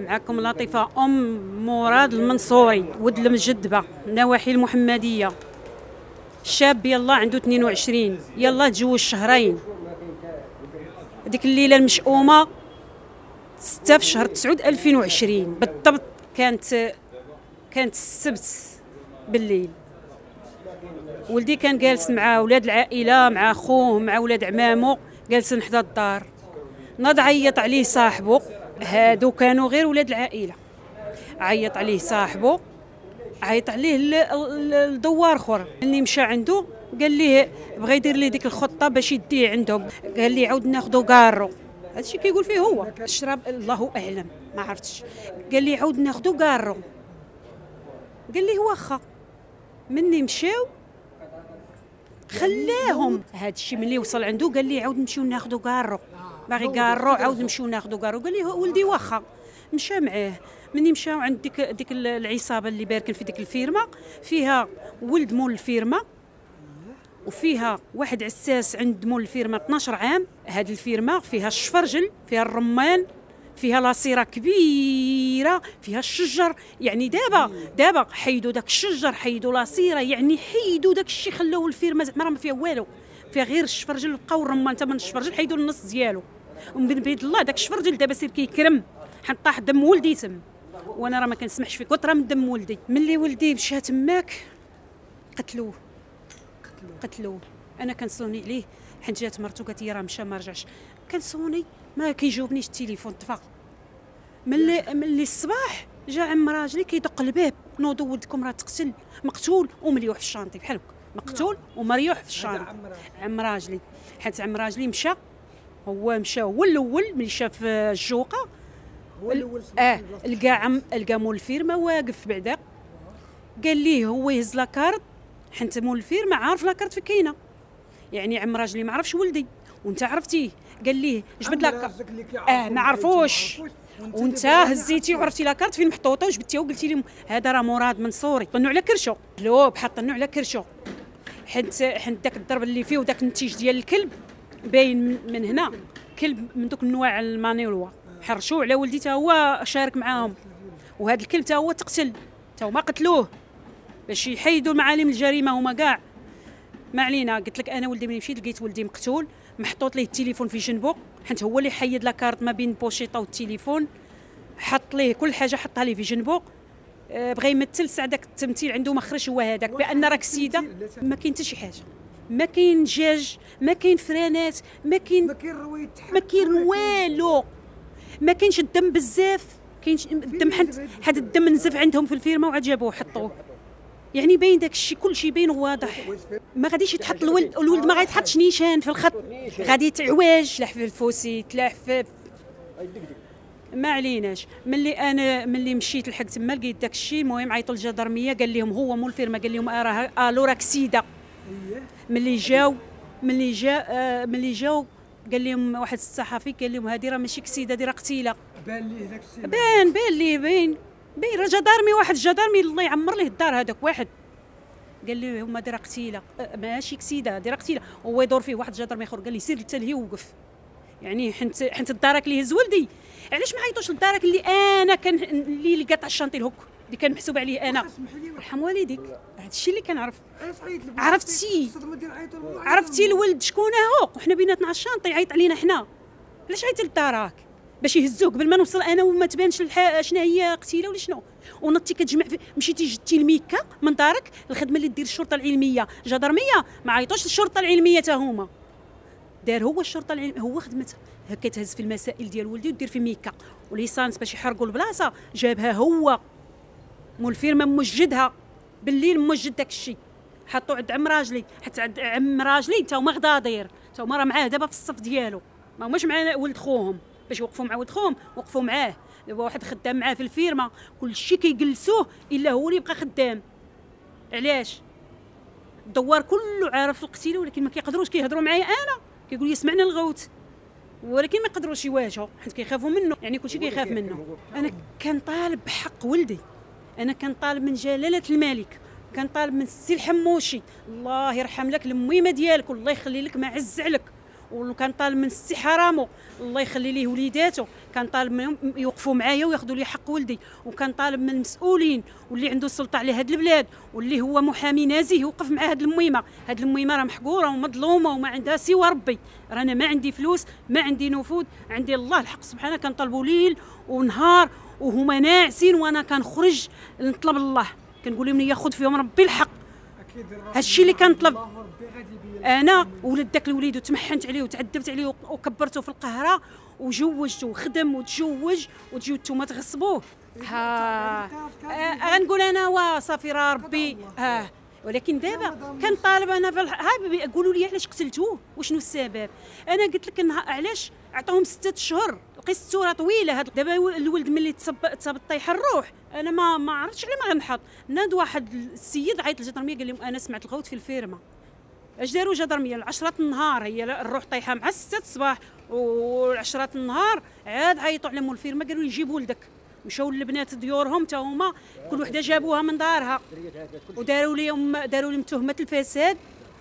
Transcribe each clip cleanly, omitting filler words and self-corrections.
معكم لطيفة أم مراد المنصوري ولد المجدبة نواحي المحمدية. شاب يلا عنده 22 يلا تزوج شهرين. ديك الليلة المشؤومة 6 في شهر 9 2020 بالضبط كانت السبت بالليل. ولدي كان جالس مع ولاد العائلة مع خوه مع ولاد عمامو جالسين حدا الدار. ناض عيط عليه صاحبه، هادو كانوا غير ولاد العائلة. عيط عليه صاحبه، عيط عليه الدوار اخر اللي مشى عنده قال ليه بغى يدير لي ديك الخطه باش يديه عندهم. قال لي عاود ناخذوا كارو، هادشي كيقول فيه هو الشراب الله اعلم ما عرفتش. قال لي عاود ناخذوا كارو، قال لي واخا. مني مشاو خلاهم. هادشي ملي وصل عنده قال لي عاود نمشيو ناخذوا كارو، باغي كارو عاود نمشيو ناخذوا كارو. قال لي ولدي واخا. مشى معاه. مني مشاو عند ديك العصابه اللي باركن في ديك الفيرما، فيها ولد مول الفيرما وفيها واحد عساس عند مول الفيرما 12 عام. هاد الفيرما فيها الشفرجل، فيها الرمان، فيها لاصيره كبيره، فيها الشجر. يعني دابا حيدوا داك الشجر، حيدوا لاصيره، يعني حيدوا داك الشيء خلاوه الفيرما زعما ما فيها والو، فيها غير الشفرجل. بقاو الرمان تما الشفرجل حيدوا النص ديالو. ومن بيد الله داك الشفرجل دابا سير كيكرم حيت طاح دم ولدي تم، وانا راه ما كنسمحش في كثره من دم ولدي. ملي ولدي مشى تماك قتلوه. انا كنصوني عليه حيت جات مرتو قالت لي راه مشى ما رجعش. كنصوني ما كيجاوبنيش التليفون طفى. ملي الصباح جا عم راجلي كيدق الباب، نوضوا ولدكم راه مقتول ومليوح في الشانطي بحال هكا، مقتول ومريوح في الشانطي. عم راجلي حيت عم راجلي مشى هو الاول ملي شاف الجوقه. لقى مول الفيرما واقف بعدا. قال ليه هو يهز لاكارت حيت مول الفيرما عارف لاكارت في كاينه. يعني عم راجلي ما عرفش ولدي وانت عرفتيه. قال ليه جبد لاكارت ما عرفوش وانت هزيتي وعرفتي لاكارت فين محطوطه وجبتيها وقلتي لهم هذا راه مراد منصوري. طنوا على كرشو لو بحال طنوا على كرشو حيت داك الضرب اللي فيه وداك النتيج ديال الكلب باين من هنا. كلب من دوك النواع المانيلوا حرشوا على ولدي تا هو شارك معاهم، وهذا الكلب تا هو تقتل، تا هما قتلوه باش يحيدوا المعالم الجريمه هما كاع. ما علينا. قلت لك انا ولدي ملي مشيت لقيت ولدي مقتول، محطوط ليه التليفون في جنبه حيت هو اللي حيد لاكارت ما بين بوشيطه والتليفون، حط ليه كل حاجه حطها ليه في جنبه. بغى يمثل ساعه داك التمثيل عنده مخرج هو هذاك بان راك السيده. ما كاين حتى شي حاجه، ما كاين دجاج، ما كاين فرانات، ما كاين والو، ما كاينش الدم بزاف. كاينش الدم حد الدم نزف عندهم في الفيرما وعاد جابوه حطوه. يعني باين داك الشيء كلشي باين واضح. ما غاديش يتحط الولد ما غيتحطش نيشان في الخط، غادي يتعواج تلاح في الفوسي تلاح في ما عليناش. ملي مشيت لحق تما لقيت داك الشيء. المهم عيطوا للجدرميه قال لهم هو مول الفيرما قال لهم راه الو راك سيده. ملي جاو قال لهم واحد الصحفي قال لهم هذه راه ماشي كسيده، هذه راه قتيله. بان ليه داك الشيء، بان ليه باين راه جدارمي. واحد الجدارمي الله يعمر ليه الدار هذاك واحد قال لي هما هذه راه قتيله ماشي كسيده، هذه راه قتيله. هو يدور فيه واحد الجدارمي اخر قال لي سير للتلهي ووقف. يعني حنت الدارك اللي هز ولدي علاش ما عيطوش للدارك اللي انا كان اللي قاطع الشانطي الهوك اللي كان محسوب عليه انا. رحم والديك. هذا الشيء اللي كنعرف. عرفتي الولد شكون هو وحنا بيناتنا على الشانطي عيط علينا حنا. علاش عيط للدارك باش يهزوه قبل ما نوصل انا وما تبانش شنو هي قتيله ولا شنو. ونطي كتجمع مشيتي جبتي الميكا من دارك الخدمه اللي دير الشرطه العلميه جدرميه ما عيطوش للشرطه العلميه حتى هما. دار هو الشرطه العلميه هو خدمتها هكا تهز في المسائل ديال ولدي ودير في ميكا وليسانس باش يحرقوا البلاصه. جابها هو مول الفيرما موجدها بالليل موجد داك الشيء حطوا عند عم راجلي. حتى عم راجلي تا هما غدادير تا هما راه معاه دابا في الصف ديالو ما هماش مع ولد خوهم باش يوقفوا مع ولد خوهم وقفوا معاه. دابا واحد خدام معاه في الفيرما كلشي كيجلسوه الا هو اللي بقى خدام. علاش الدوار كله عارف القتيله ولكن ما كيقدروش كيهضروا معايا انا كيقول لي سمعنا الغوت ولكن ما يقدروش يواجهوا حيت كيخافوا منه. يعني كلشي كيخاف منه. انا كنطالب بحق ولدي، انا كنطالب من جلاله الملك، كنطالب من السي الحموشي الله يرحم لك الميمه ديالك والله يخلي لك ما عز عليك، وكنطالب من السي حرامو الله يخلي ليه وليداتو، كنطالب منهم يوقفوا معايا وياخذوا لي حق ولدي، وكنطالب من المسؤولين واللي عنده السلطه على هذه البلاد واللي هو محامي نزيه يوقف مع هذه الميمه. هذه الميمه راه محقوره ومظلومه وما عندها سوى ربي. رانا ما عندي فلوس، ما عندي نفوذ، عندي الله الحق سبحانه. كنطلبوا ليل ونهار وهما ناعسين، وانا كنخرج نطلب الله، كنقول لهم ياخذ فيهم ربي الحق. هادشي اللي كنطلب انا. ولد داك الوليد وتمحنت عليه وتعذبت عليه وكبرته في القهره وجوجته وخدم وتزوج وتجيو نتوما تغصبوه. غنقول انا وصافي راه ربي. ولكن دابا كنطالب انا يقولوا لي علاش قتلتوه وشنو السبب. انا قلت لك علاش عطاهم 6 اشهر، القصه راه طويله. دابا الولد ملي تصاب طيح الروح، انا ما عرفتش على ما غنحط. ناد واحد السيد عيط للجدرميه قال لهم انا سمعت الغوت في الفيرما. اش داروا جدرميه 10 النهار، هي الروح طايحه مع 6 الصباح، و10 النهار عاد عيطوا على مول الفيرما قالوا لي جيب ولدك. مشاو البنات ديورهم حتى هما كل وحده جابوها من دارها وداروا لهم تهمه الفساد.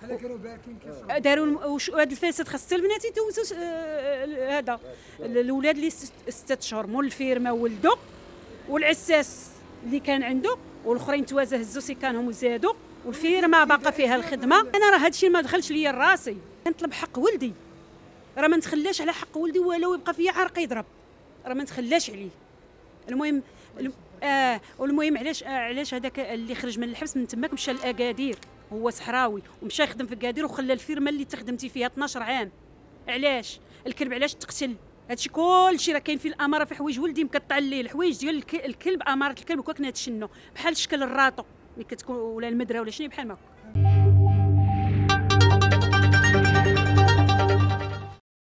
داروا هذا الفساد خاص البنات يدوزوا هذا الاولاد اللي 6 اشهر مول الفيرما ولدوا، والعساس اللي كان عنده والاخرين توازا هزوا سكانهم وزادوا، والفيرما باقا فيها الخدمه. انا راه هادشي ما دخلش ليا لراسي، كنطلب حق ولدي. راه ما نتخلاش على حق ولدي ولو يبقى فيا عرق يضرب، راه ما نتخلاش عليه. المهم والمهم علاش هذاك اللي خرج من الحبس من تماك مشى لاكادير، هو صحراوي ومشى يخدم في اكادير وخلى الفيرما اللي تخدمتي فيها 12 عام. علاش الكلب علاش تقتل؟ هادشي كلشي راه كاين في الاماره، في حوايج ولدي مقطع ليه الحوايج ديال الكلب، اماره الكلب وكا كنا تشنو بحال شكل الراطو اللي كتكون ولا المدره ولا شنو بحال ما